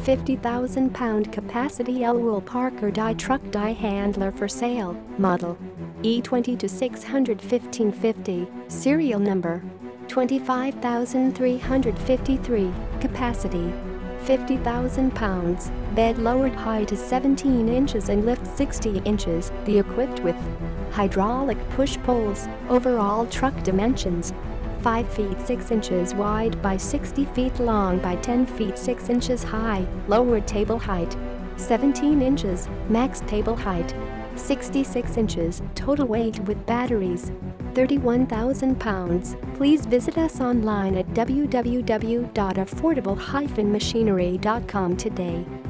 50,000-pound capacity Elroy Parker die truck die handler for sale, model E20 to 61550, serial number 25,353, capacity 50,000 pounds, bed lowered height is 17 inches and lift 60 inches, the equipped with hydraulic push poles, overall truck dimensions 5 feet 6 inches wide by 60 feet long by 10 feet 6 inches high, lowered table height 17 inches, max table height 66 inches, total weight with batteries 31,000 pounds. Please visit us online at www.affordable-machinery.com today.